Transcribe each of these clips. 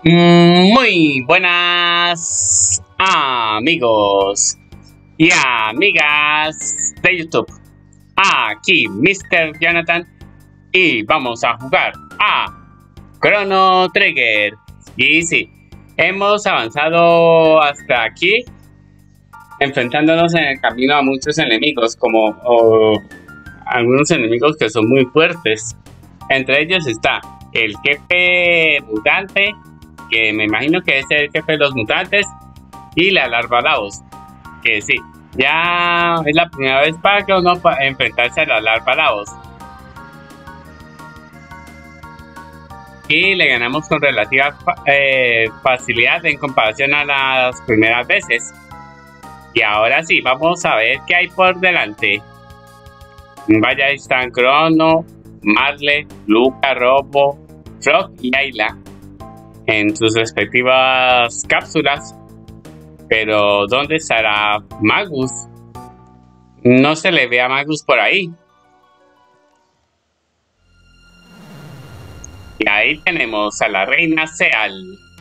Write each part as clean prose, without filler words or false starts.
Muy buenas amigos y amigas de YouTube. Aquí Mr. Jonathan y vamos a jugar a Chrono Trigger. Y sí, hemos avanzado hasta aquí, enfrentándonos en el camino a muchos enemigos, algunos enemigos que son muy fuertes. Entre ellos está el jefe mutante, que me imagino que es el jefe de los mutantes, y la larva Lavos, que sí, ya es la primera vez para que uno enfrentarse a la larva Lavos. Y le ganamos con relativa facilidad en comparación a las primeras veces. Y ahora sí, vamos a ver qué hay por delante. Vaya, ahí están Crono, Marle, Luca, Robo, Frog y Ayla en sus respectivas cápsulas. Pero ¿dónde estará Magus? No se le ve a Magus por ahí. Y ahí tenemos a la reina Seal.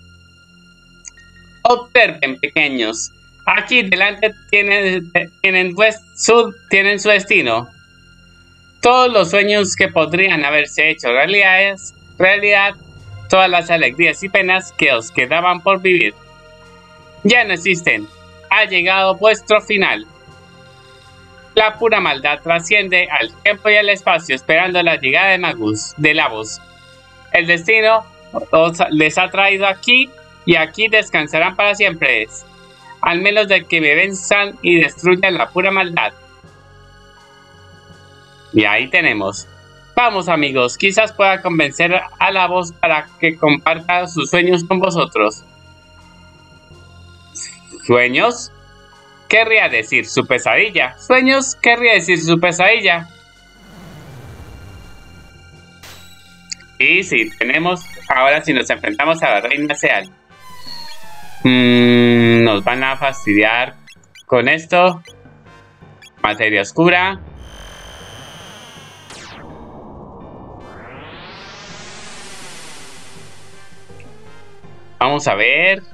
Observen, pequeños. Aquí delante tienen su destino. Todos los sueños que podrían haberse hecho realidad, todas las alegrías y penas que os quedaban por vivir ya no existen. Ha llegado vuestro final. La pura maldad trasciende al tiempo y al espacio, esperando la llegada de Magus, de Lavos. El destino les ha traído aquí, y aquí descansarán para siempre, al menos de que me venzan y destruyan la pura maldad. Y ahí tenemos. Vamos, amigos, quizás pueda convencer a Lavos para que comparta sus sueños con vosotros. ¿Sueños? Querría decir su pesadilla. ¿Sueños? Querría decir su pesadilla. Y sí, tenemos. Ahora sí nos enfrentamos a la reina Seal. Nos van a fastidiar con esto. Materia oscura. Vamos a ver.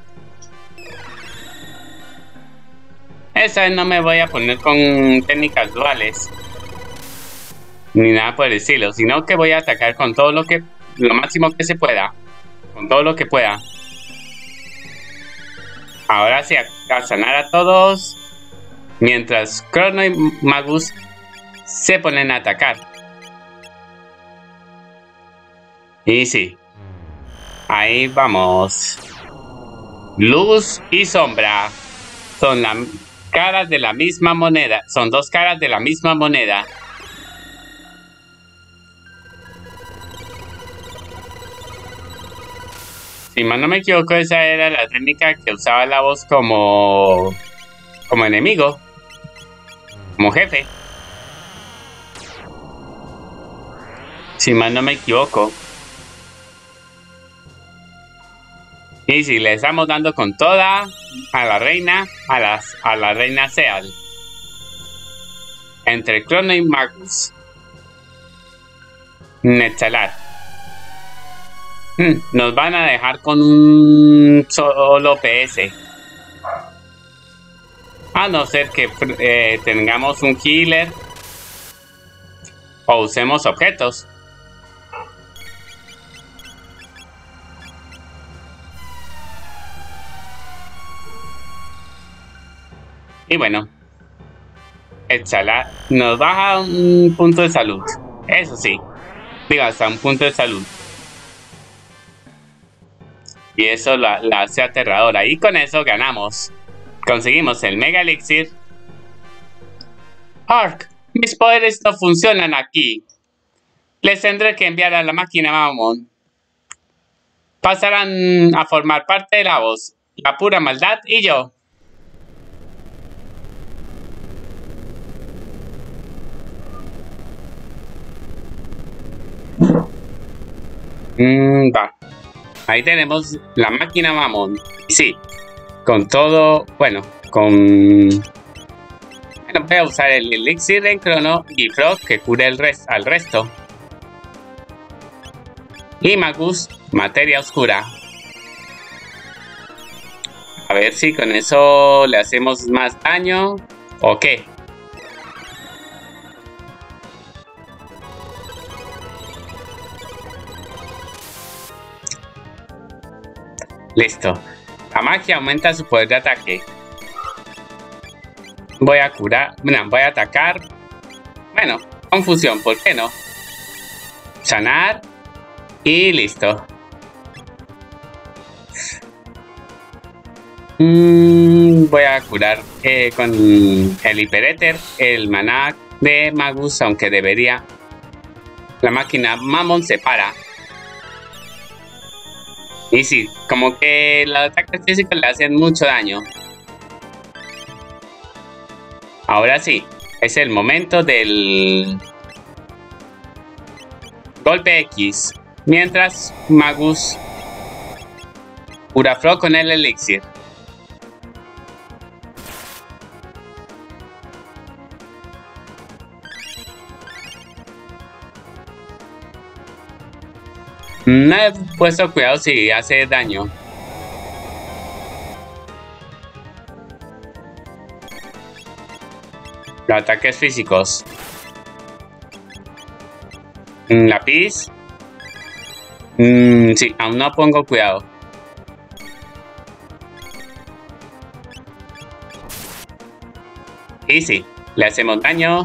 Esta vez no me voy a poner con técnicas duales ni nada por el estilo, sino que voy a atacar con todo lo máximo que se pueda. Con todo lo que pueda. Ahora sí, a sanar a todos. Mientras Crono y Magus se ponen a atacar. Y sí. Ahí vamos. Luz y sombra. Son las caras de la misma moneda. Son dos caras de la misma moneda. Si mal no me equivoco, esa era la técnica que usaba Lavos como enemigo. Como jefe. Si mal no me equivoco. Y si le estamos dando con toda a la reina, a la reina Seal. Entre Crono y Magus. Netzalar. Nos van a dejar con un solo PS. A no ser que tengamos un healer. O usemos objetos. Y bueno, Netzalar nos baja un punto de salud. Eso sí, digo, hasta un punto de salud. Y eso la hace aterradora. Y con eso ganamos. Conseguimos el Mega Elixir. Ark, mis poderes no funcionan aquí. Les tendré que enviar a la máquina Mammon. Pasarán a formar parte de Lavos, la pura maldad y yo. Va. Ahí tenemos la máquina Mammon. Y sí, con todo, bueno, voy a usar el elixir en Crono y Frog que cure al resto. Y Magus, materia oscura. ver si con eso le hacemos más daño o qué. Listo. La magia aumenta su poder de ataque. Voy a curar. Bueno, voy a atacar. Bueno, confusión, ¿por qué no? Sanar. Y listo. Voy a curar con el hiperéter el maná de Magus, aunque debería. La máquina Mamón se para. Y sí, como que los ataques físicos le hacen mucho daño. Ahora sí, es el momento del golpe X. Mientras Magus cura Frog con el elixir. No he puesto cuidado si hace daño. Los ataques físicos. Lápiz. Sí, aún no pongo cuidado. Y sí, le hacemos daño.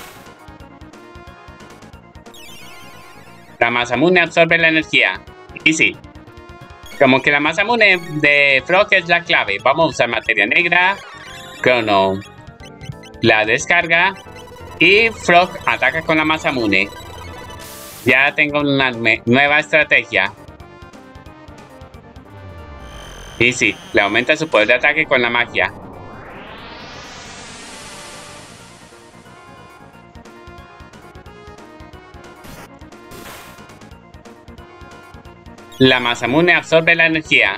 La Masamune absorbe la energía. Y sí, como que la Masamune de Frog es la clave. Vamos a usar materia negra. Crono la descarga. Y Frog ataca con la Masamune. Ya tengo una nueva estrategia. Y sí, le aumenta su poder de ataque con la magia. La Masamune absorbe la energía.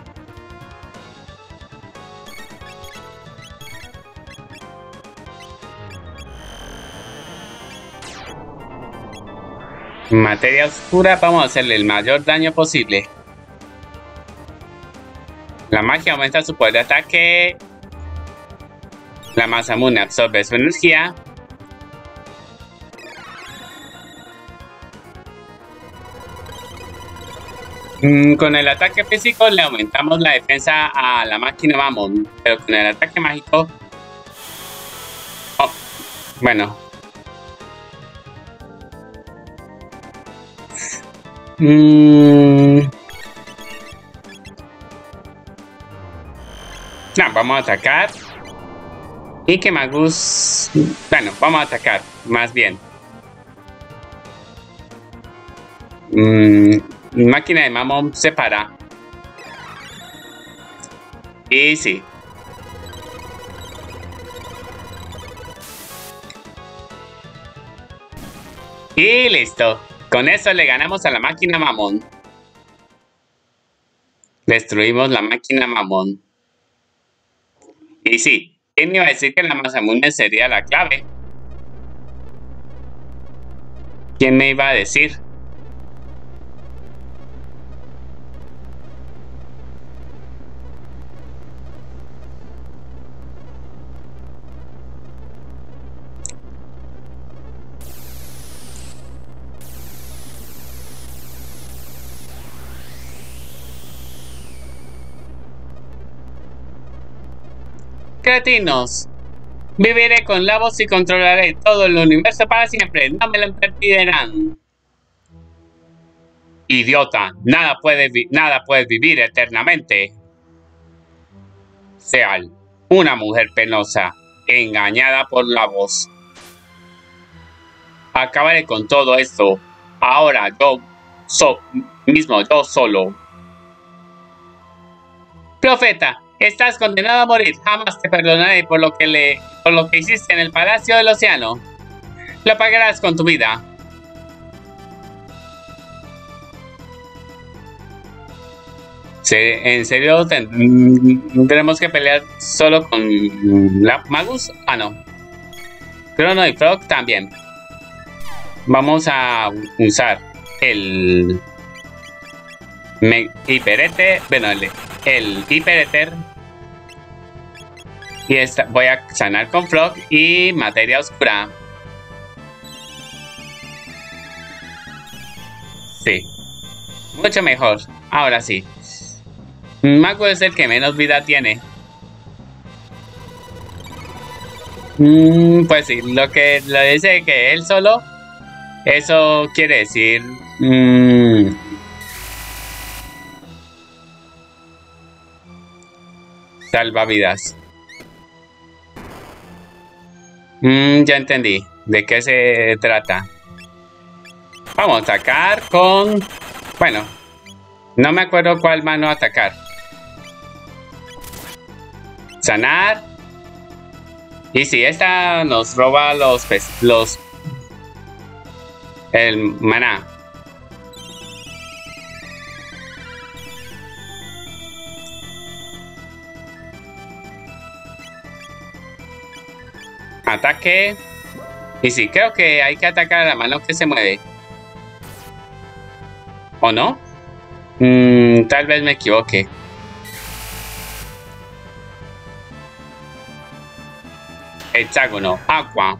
Materia oscura, vamos a hacerle el mayor daño posible. La magia aumenta su poder de ataque. La Masamune absorbe su energía. Con el ataque físico le aumentamos la defensa a la máquina Mamón, pero con el ataque mágico... Oh, bueno. No, vamos a atacar. Y que Magus... Bueno, vamos a atacar, más bien. Máquina de Mamón se para. Y sí. Y listo. Con eso le ganamos a la máquina Mamón. Destruimos la máquina Mamón. Y sí, ¿quién iba a decir que la Masamune sería la clave? ¿Quién me iba a decir? Cretinos. Viviré con Lavos y controlaré todo el universo para siempre. No me lo impedirán. Idiota, nada puede vivir eternamente. Seal, una mujer penosa, engañada por Lavos. Acabaré con todo esto. Ahora yo solo. Profeta, estás condenado a morir. Jamás te perdonaré por lo que hiciste en el Palacio del Océano. Lo pagarás con tu vida. ¿En serio tendremos que pelear solo con la Magus? Ah, no. Crono y Frog también. Vamos a usar el hiperéter. Bueno, el hiperéter. Y voy a sanar con Frog y materia oscura. Sí. Mucho mejor. Ahora sí. Mago es el que menos vida tiene. Pues sí, lo que lo dice que él solo, eso quiere decir salvavidas. Ya entendí de qué se trata. Vamos a atacar con... Bueno, no me acuerdo cuál mano atacar. Sanar. Y si esta nos roba el maná. Ataque. Y sí, creo que hay que atacar a la mano que se mueve. ¿O no? Tal vez me equivoque. Hexágono, agua.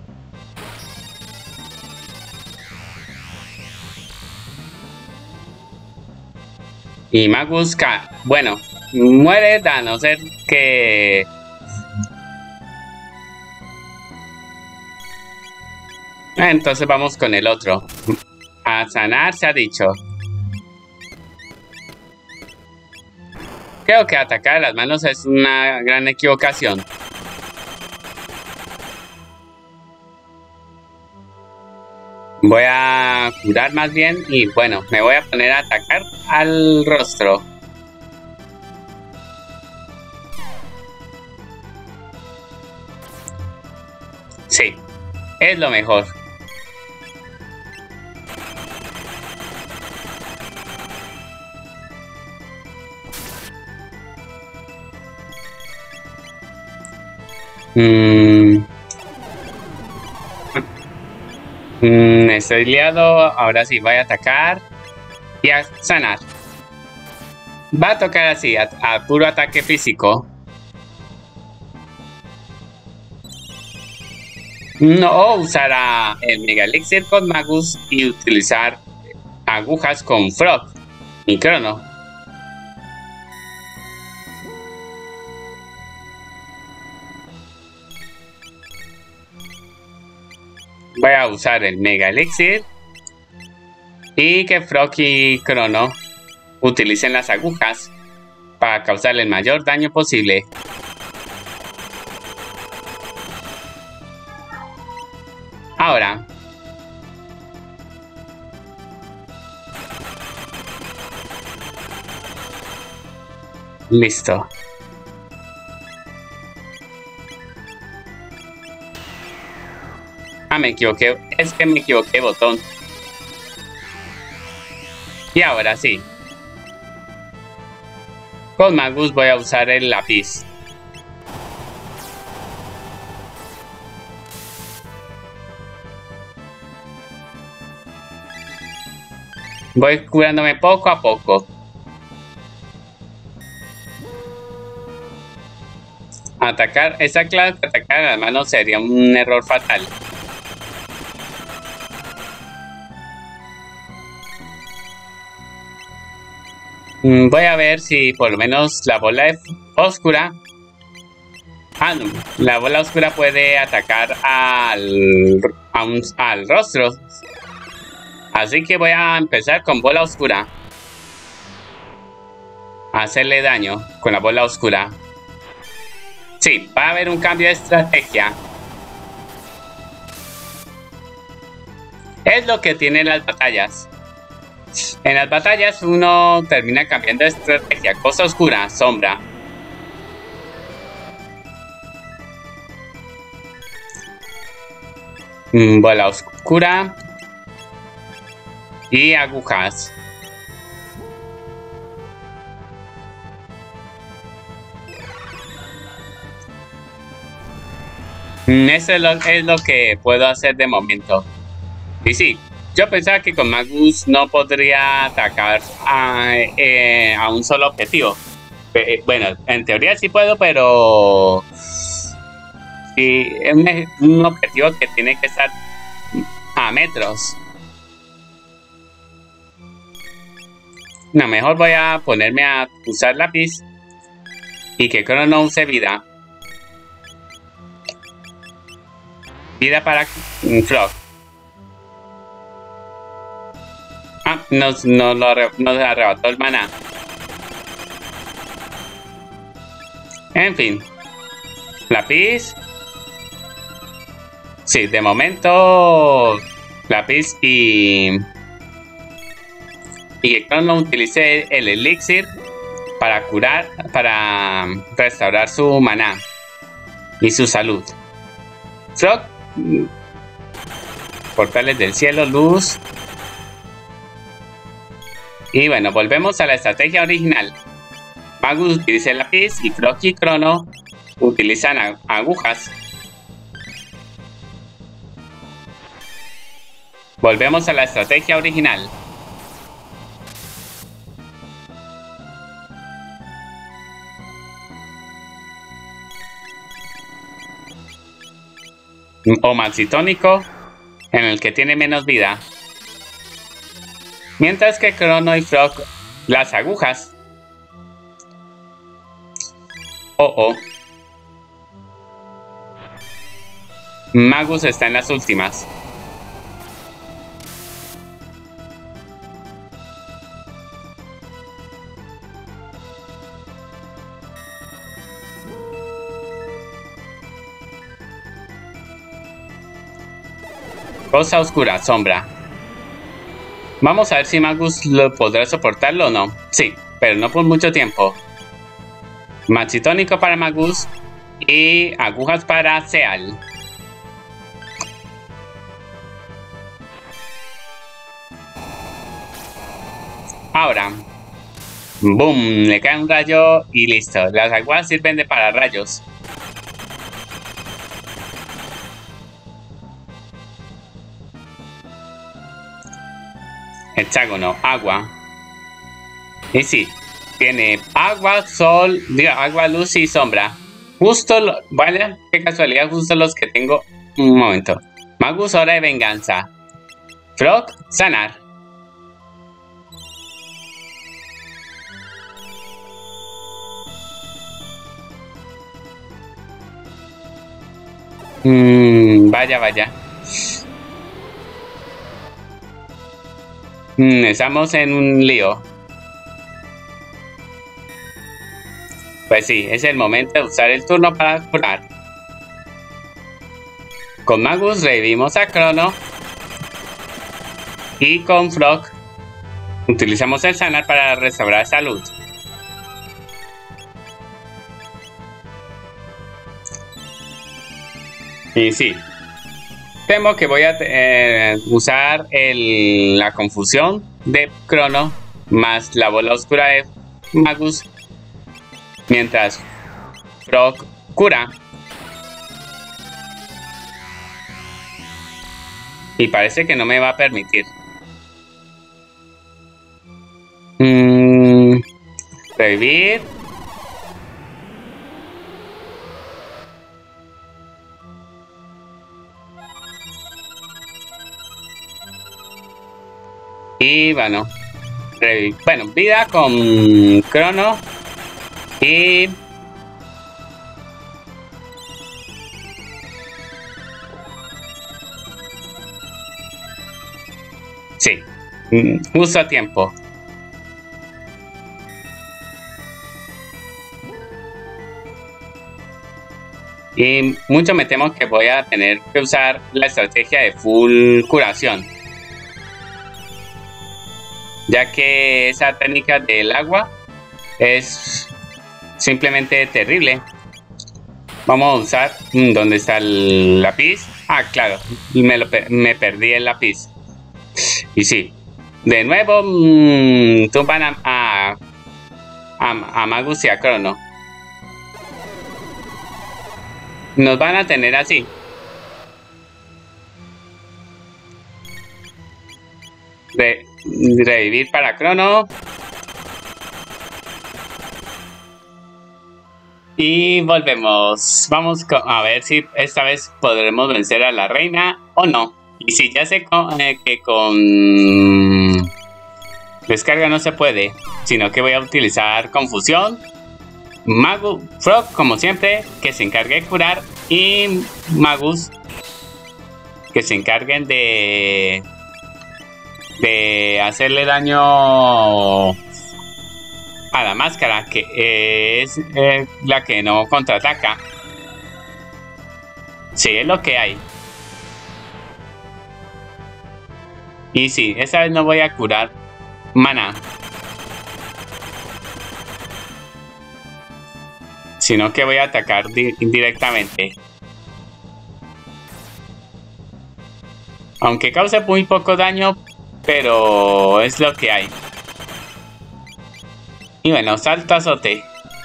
Y Magus bueno, muere a no ser que... Entonces vamos con el otro. A sanar se ha dicho. Creo que atacar a las manos es una gran equivocación. Voy a curar más bien y bueno, me voy a poner a atacar al rostro. Sí, es lo mejor. Estoy liado. Ahora sí, voy a atacar y a sanar. Va a tocar así, a puro ataque físico. No usará el Mega Elixir con Magus y utilizar agujas con Frog y Crono. Voy a usar el Mega Elixir y que Frog y Crono utilicen las agujas para causarle el mayor daño posible. Ahora, listo. Me equivoqué, es que me equivoqué botón. Y ahora sí. Con Magus voy a usar el lápiz. Voy curándome poco a poco. Atacar, está claro que atacar a las manos sería un error fatal. Voy a ver si por lo menos la bola oscura... no, la bola oscura puede atacar al rostro. Así que voy a empezar con bola oscura. A hacerle daño con la bola oscura. Sí, va a haber un cambio de estrategia. Es lo que tienen las batallas. En las batallas uno termina cambiando de estrategia. Cosa oscura, sombra. Bola oscura. Y agujas. Eso es lo que puedo hacer de momento. Y sí, yo pensaba que con Magus no podría atacar a un solo objetivo. Bueno, en teoría sí puedo, pero sí, es un objetivo que tiene que estar a metros. No, mejor voy a ponerme a usar lápiz y que Crono no use vida. Vida para Frog. Ah, nos arrebató el maná. En fin. Lápiz. Sí, de momento lápiz y que Crono utilice el elixir para curar, para restaurar su maná y su salud. Frog, portales del cielo, luz. Y bueno, volvemos a la estrategia original. Magus utiliza el lápiz y Frog y Crono utilizan agujas. Volvemos a la estrategia original. O maxitónico, en el que tiene menos vida. Mientras que Crono y Frog las agujas. Oh. Magus está en las últimas. Cosa oscura, sombra. Vamos a ver si Magus lo podrá soportarlo o no. Sí, pero no por mucho tiempo. Maxitónico para Magus y agujas para Seal. Ahora, boom, le cae un rayo y listo. Las agujas sirven de para rayos. Hexágono, agua. Y sí, tiene agua, sol, agua, luz y sombra. Justo, vaya, qué casualidad, justo los que tengo. Un momento. Magus, hora de venganza. Frog, sanar. Vaya. Estamos en un lío. Pues sí, es el momento de usar el turno para curar. Con Magus revivimos a Crono. Y con Frog utilizamos el sanar para restaurar salud. Y sí, temo que voy a usar la confusión de Crono más la bola oscura de Magus, mientras Frog cura. Y parece que no me va a permitir. Revivir. Y bueno, vida con Crono. Y sí, justo a tiempo. Y mucho me temo que voy a tener que usar la estrategia de full curación, ya que esa técnica del agua es simplemente terrible. Vamos a usar ¿dónde está el lápiz? Ah, claro, me perdí el lápiz. Y sí, de nuevo tumban a Magus y a Crono. Nos van a tener así. Revivir para Crono. Y volvemos. Vamos a ver si esta vez podremos vencer a la reina o no. Y si ya sé que con descarga no se puede, sino que voy a utilizar confusión. Frog, como siempre, que se encargue de curar. Y Magus, que se encarguen de hacerle daño a la máscara, que es la que no contraataca. Sí, es lo que hay. Y sí, esta vez no voy a curar mana, sino que voy a atacar indirectamente. Aunque cause muy poco daño, pero es lo que hay. Y bueno, salto azote.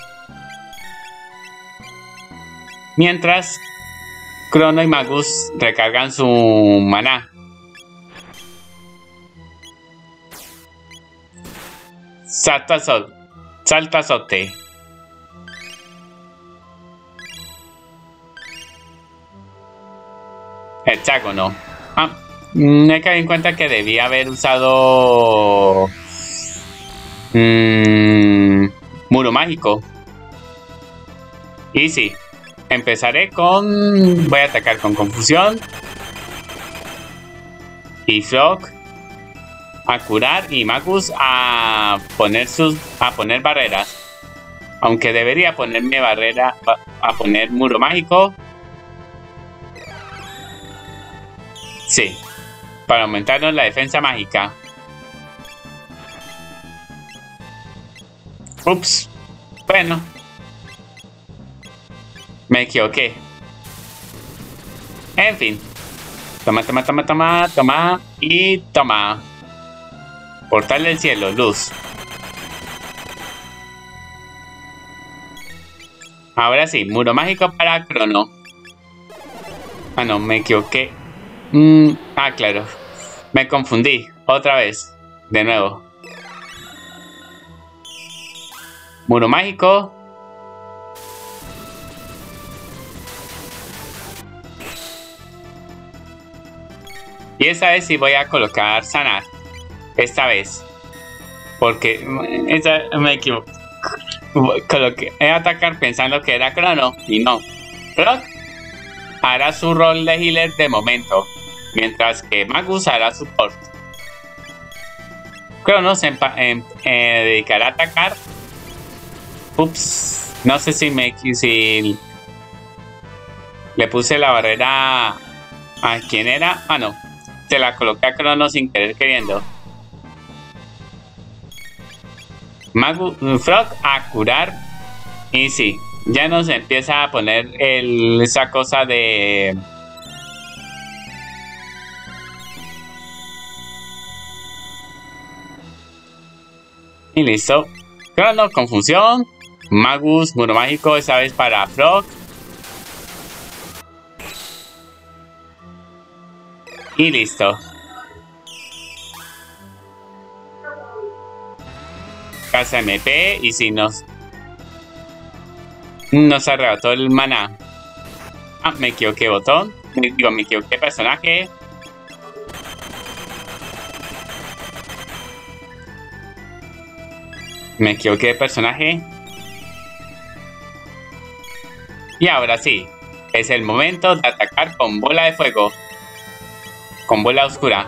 Mientras Crono y Magus recargan su maná. Salto azote. Hexágono. Me caí en cuenta que debía haber usado muro mágico. Y sí, empezaré con... voy a atacar con confusión. Y Frog a curar y Magus a poner barreras. Aunque debería ponerme barrera, a poner muro mágico. Sí, para aumentarnos la defensa mágica. Ups, bueno, me equivoqué. En fin, toma y toma. Portal del cielo, luz. Ahora sí, muro mágico para Crono. Ah, no, me equivoqué. Claro. Me confundí. Otra vez. De nuevo. Muro mágico. Y esta vez sí voy a colocar sanar. Esta vez. Porque me equivoqué. Coloqué a atacar pensando que era Crono. Y no. Frog hará su rol de healer de momento. Mientras que Magus hará support. Crono se dedicará a atacar. Ups. No sé si le puse la barrera a quién era. Ah, no. Se la coloqué a Crono sin querer queriendo. Frog a curar. Y sí, ya nos empieza a poner esa cosa de... Y listo. Crono, confusión. Magus, muro mágico, esa vez para Frog. Y listo. Casa MP y si nos arrebató el maná. Me equivoqué botón. Me equivoqué personaje. Me equivoqué de personaje. Y ahora sí, es el momento de atacar con bola de fuego. Con bola oscura.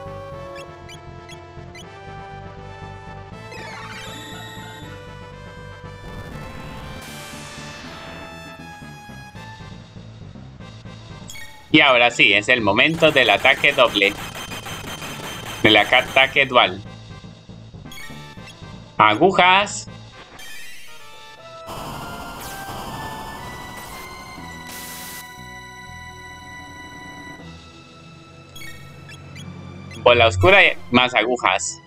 Y ahora sí, es el momento del ataque doble. Del ataque dual. Agujas. Bola oscura y más agujas.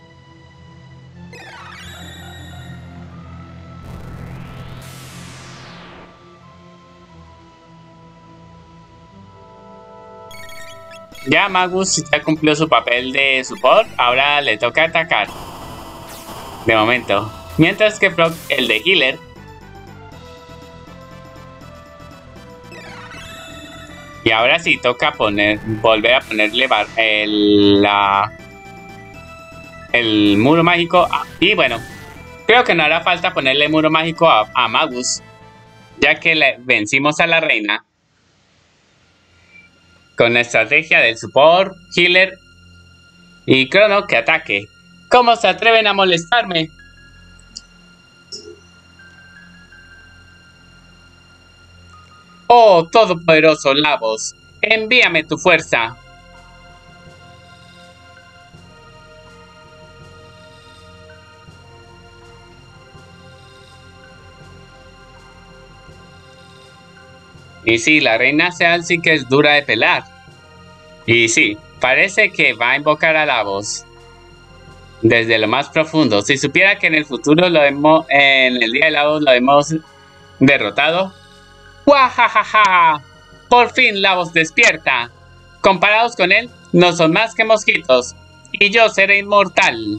Ya Magus ya cumplió su papel de support, ahora le toca atacar. De momento. Mientras que Frog, el de healer, Y ahora sí toca volver a ponerle el muro mágico. Y bueno, creo que no hará falta ponerle muro mágico a Magus, ya que le vencimos a la reina con la estrategia del support, healer y Crono que ataque. ¿Cómo se atreven a molestarme? Oh, todopoderoso Lavos, envíame tu fuerza. Y sí, la reina Seal sí que es dura de pelar. Y sí, parece que va a invocar a Lavos desde lo más profundo. Si supiera que en el futuro en el día de Lavos lo hemos derrotado. ¡Guajajaja! Por fin Lavos despierta. Comparados con él, no son más que mosquitos. Y yo seré inmortal.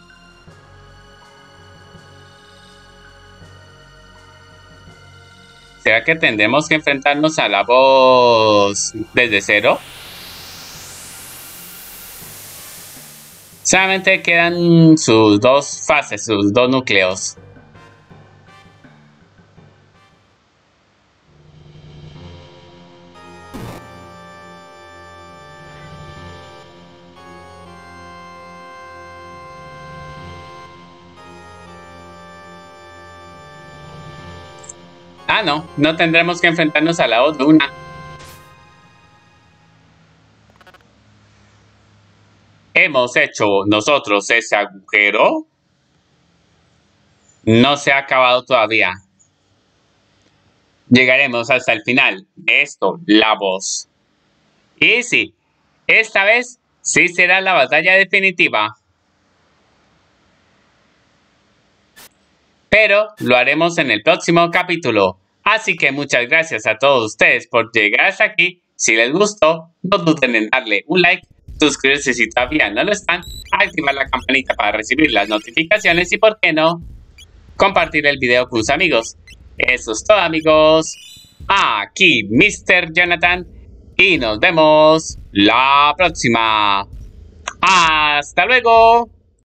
¿Será que tendremos que enfrentarnos a Lavos desde cero? Solamente quedan sus dos fases, sus dos núcleos. Ah, no tendremos que enfrentarnos a la Luna. ¿Hemos hecho nosotros ese agujero? No se ha acabado todavía. Llegaremos hasta el final de esto, Lavos. Y sí, esta vez sí será la batalla definitiva. Pero lo haremos en el próximo capítulo. Así que muchas gracias a todos ustedes por llegar hasta aquí. Si les gustó, no duden en darle un like, suscribirse si todavía no lo están, activar la campanita para recibir las notificaciones y, por qué no, compartir el video con sus amigos. Eso es todo, amigos. Aquí Mr. Jonathan y nos vemos la próxima. ¡Hasta luego!